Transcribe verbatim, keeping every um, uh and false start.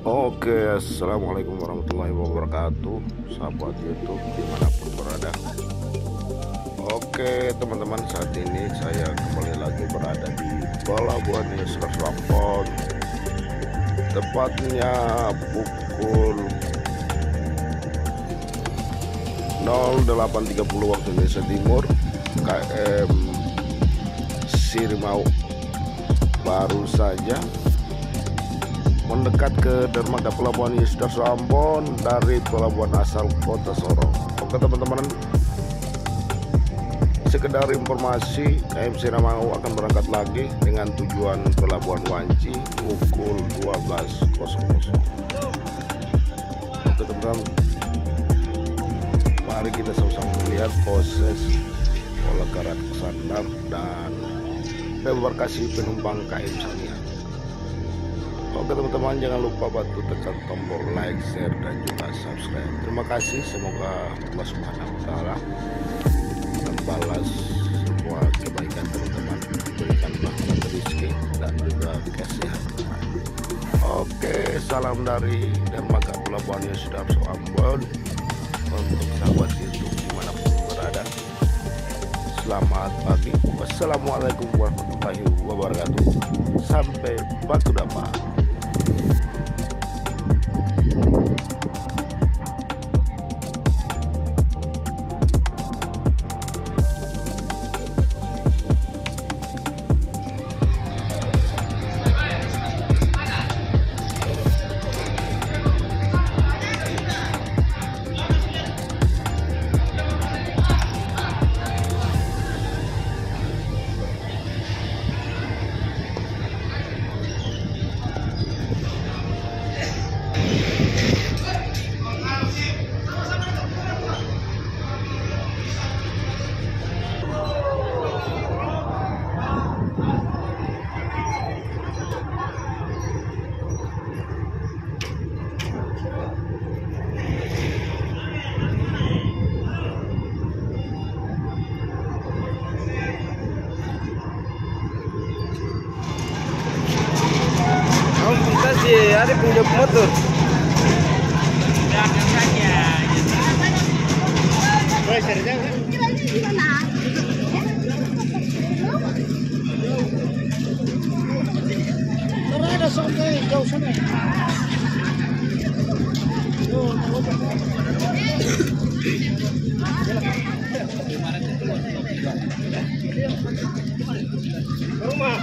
Oke, assalamualaikum warahmatullahi wabarakatuh, sahabat YouTube dimanapun berada. Oke teman-teman, saat ini saya kembali lagi berada di Pelabuhan Yusuf Lampon, tepatnya pukul nol delapan tiga puluh waktu Indonesia Timur. K M Sirimau baru saja mendekat ke dermaga Pelabuhan Yusuf Lampon dari pelabuhan asal Kota Sorong. Oke teman-teman, sekedar informasi, K M Sirimau akan berangkat lagi dengan tujuan Pelabuhan Wanci pukul dua belas. Oke teman-teman, mari kita sama-sama melihat proses oleh sandar dan embarkasi penumpang K M Sania. Oke teman-teman, jangan lupa bantu tekan tombol like, share, dan juga subscribe. Terima kasih, semoga Allah Subhanahu wa Ta'ala membalas semua kebaikan teman-teman, berikan rahmat rezeki dan juga kesehatan. Oke, salam dari dermaga Pelabuhan Yusuf Lampon untuk sahabat YouTube dimanapun berada. Selamat pagi, wassalamualaikum warahmatullahi wabarakatuh. Sampai batu dapat. Ada pinjam motor. Berangkat saja. Ada sampai jauh sana. Rumah.